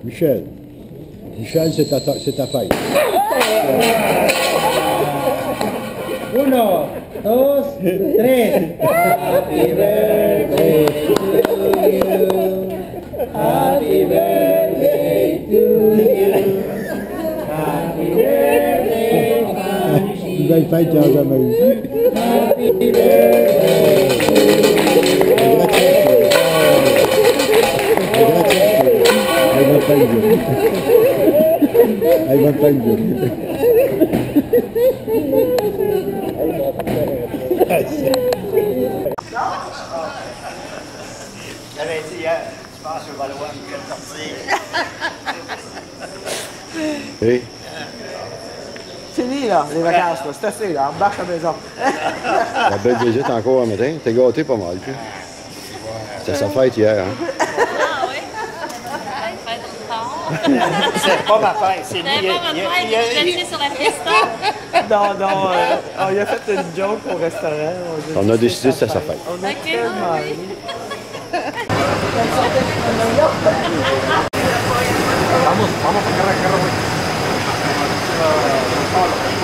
Michel. Michel, c'est ta fête. 1, 2, 3. Happy birthday to you. Happy birthday to you. Happy birthday, Michel. Une belle fête qu'il n'y a jamais eu. Happy birthday to you. Elle va pas le Elle va pas le J'avais dit hier, je pense que je vais le voir Michel sortir. Hey. Fini là, les vacances, là. C'est assez, là. On marche à la maison. La belle visite encore un matin. T'es gâté pas mal, puis. C'était sa fête hier, hein? Ah oui? Fête au tard. C'est pas ma fête, c'est lui. C'était pas votre fête, vous étiez sur la piste. Non, on lui a fait une joke au restaurant. On a décidé que c'était sa fête. On a Ok, tellement oui. ri. Vamos a cargar,